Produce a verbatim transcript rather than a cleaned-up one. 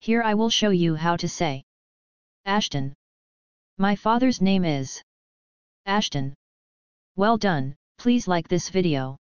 Here I will show you how to say Ashton. My father's name is Ashton. Well done, please like this video.